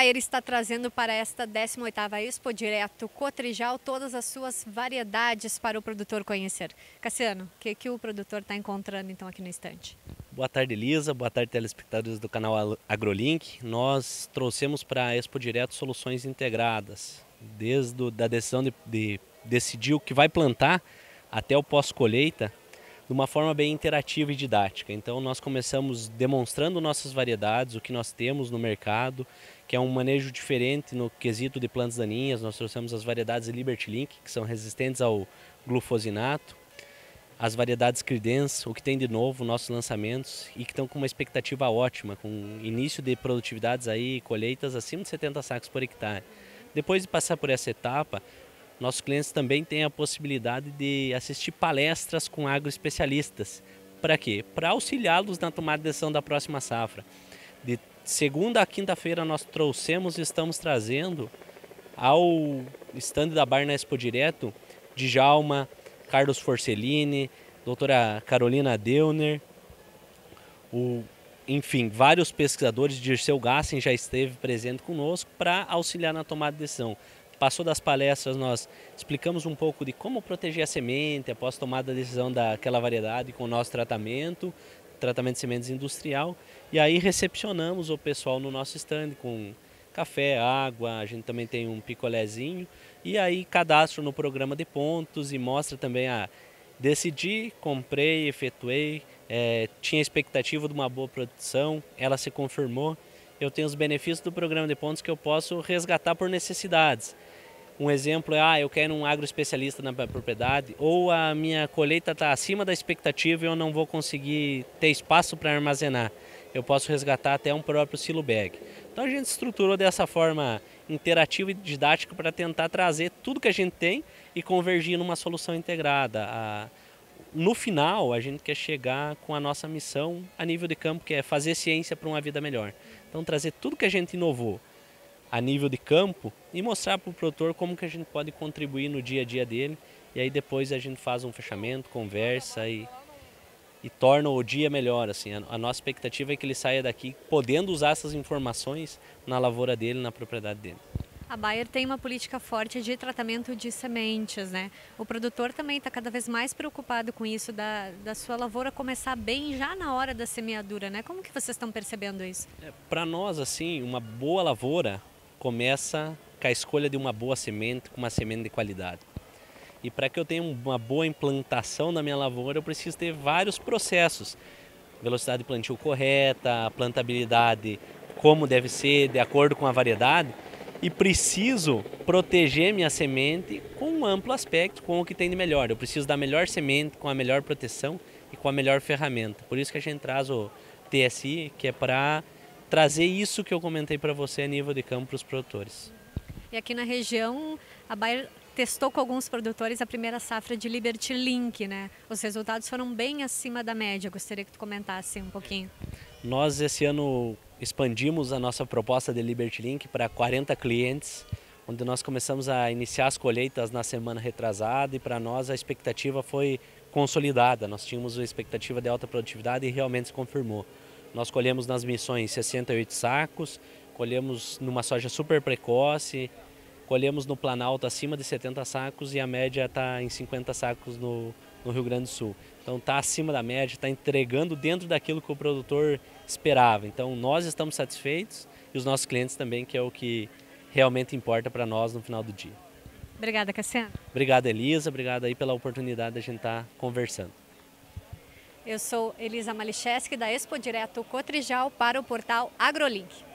Bayer está trazendo para esta 18ª Expo Direto Cotrijal todas as suas variedades para o produtor conhecer. Cassiano, o que o produtor está encontrando então aqui no estande? Boa tarde, Elisa. Boa tarde, telespectadores do canal AgroLink. Nós trouxemos para a Expo Direto soluções integradas, desde a decisão de decidir o que vai plantar até o pós-colheita, de uma forma bem interativa e didática. Então nós começamos demonstrando nossas variedades, o que nós temos no mercado, que é um manejo diferente no quesito de plantas daninhas. Nós trouxemos as variedades Liberty Link, que são resistentes ao glufosinato, as variedades Credence, o que tem de novo, nossos lançamentos, e que estão com uma expectativa ótima, com início de produtividades aí, colheitas acima de 70 sacos por hectare. Depois de passar por essa etapa, nossos clientes também têm a possibilidade de assistir palestras com agroespecialistas. Para quê? Para auxiliá-los na tomada de decisão da próxima safra. De segunda a quinta-feira nós trouxemos e estamos trazendo ao estande da Bayer na Expo Direto, Djalma, Carlos Forcellini, doutora Carolina Deuner, enfim, vários pesquisadores. Dirceu Gassen já esteve presente conosco para auxiliar na tomada de decisão. Passou das palestras, nós explicamos um pouco de como proteger a semente após tomada da decisão daquela variedade com o nosso tratamento de sementes industrial. E aí recepcionamos o pessoal no nosso stand com café, água, a gente também tem um picolézinho. E aí cadastro no programa de pontos e mostra também decidi, comprei, efetuei, tinha expectativa de uma boa produção, ela se confirmou. Eu tenho os benefícios do programa de pontos que eu posso resgatar por necessidades. Um exemplo é, eu quero um agroespecialista na propriedade, ou a minha colheita está acima da expectativa e eu não vou conseguir ter espaço para armazenar. Eu posso resgatar até um próprio silo bag. Então a gente estruturou dessa forma interativa e didática para tentar trazer tudo que a gente tem e convergir numa solução integrada. No final, a gente quer chegar com a nossa missão a nível de campo, que é fazer ciência para uma vida melhor. Então trazer tudo que a gente inovou a nível de campo e mostrar para o produtor como que a gente pode contribuir no dia a dia dele. E aí depois a gente faz um fechamento, conversa e torna o dia melhor. Assim. A nossa expectativa é que ele saia daqui podendo usar essas informações na lavoura dele, na propriedade dele. A Bayer tem uma política forte de tratamento de sementes, né? O produtor também está cada vez mais preocupado com isso, da sua lavoura começar bem já na hora da semeadura, né? Como que vocês estão percebendo isso? Para nós, assim, uma boa lavoura começa com a escolha de uma boa semente, com uma semente de qualidade. E para que eu tenha uma boa implantação na minha lavoura, eu preciso ter vários processos. Velocidade de plantio correta, a plantabilidade como deve ser, de acordo com a variedade. E preciso proteger minha semente com um amplo aspecto, com o que tem de melhor. Eu preciso da melhor semente, com a melhor proteção e com a melhor ferramenta. Por isso que a gente traz o TSI, que é para trazer isso que eu comentei para você a nível de campo para os produtores. E aqui na região, a Bayer testou com alguns produtores a primeira safra de Liberty Link, né? Os resultados foram bem acima da média. Gostaria que tu comentasse um pouquinho. Nós esse ano expandimos a nossa proposta de Liberty Link para 40 clientes, onde nós começamos a iniciar as colheitas na semana retrasada e para nós a expectativa foi consolidada. Nós tínhamos uma expectativa de alta produtividade e realmente se confirmou. Nós colhemos nas missões 68 sacos, colhemos numa soja super precoce, colhemos no Planalto acima de 70 sacos e a média está em 50 sacos no Rio Grande do Sul. Então está acima da média, está entregando dentro daquilo que o produtor esperava. Então nós estamos satisfeitos e os nossos clientes também, que é o que realmente importa para nós no final do dia. Obrigada, Cassiano. Obrigado, Elisa. Obrigado aí pela oportunidade de a gente estar conversando. Eu sou Elisa Malicheski, da Expo Direto Cotrijal, para o portal AgroLink.